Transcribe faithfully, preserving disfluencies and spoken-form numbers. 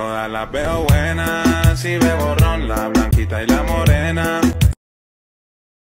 todas las veo buenas. Si bebo ron, la blanquita y la morena